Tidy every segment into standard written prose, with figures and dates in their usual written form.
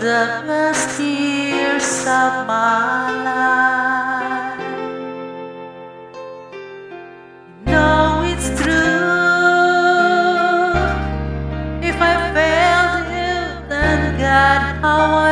the best years of my life. You know it's true. If I failed you, then God, how I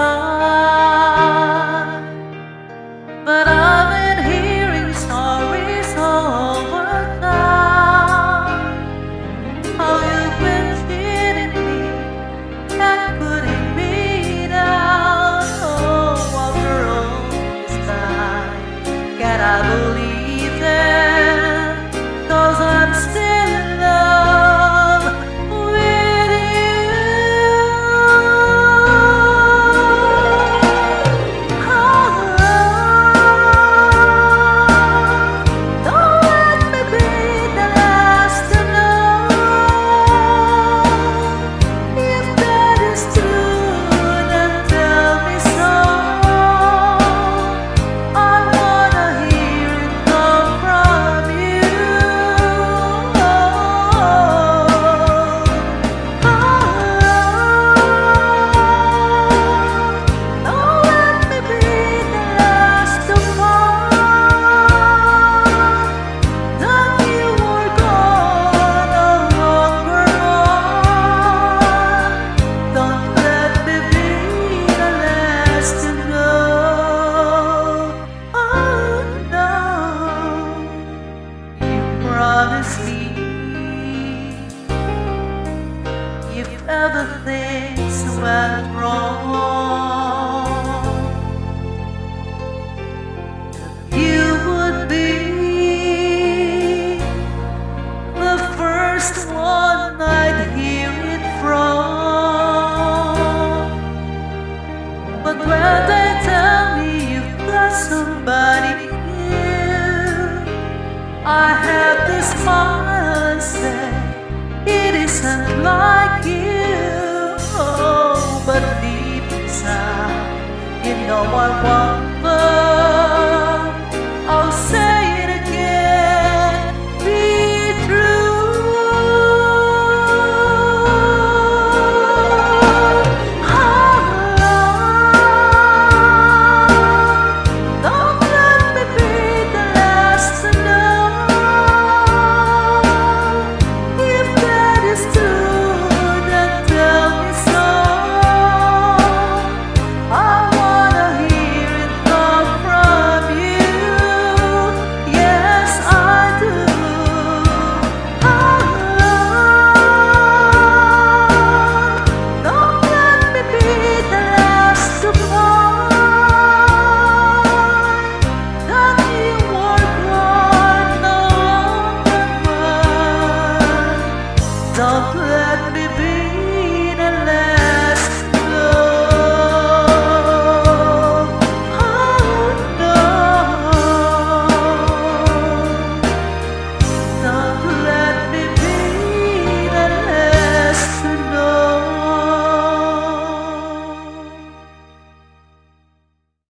tried. But I've been hearing stories all over town, how you've been cheating me and putting me down. Oh, after all this time, can I believe it? 'Cause I'm still in love with you. Oh, don't let me be the last to know. If that is true, then tell me so. I wanna hear it come from you. Don't let me be the last to find that you were gone, no longer on. Don't let me be the last to know. Oh no, you promised me if ever things went wrong,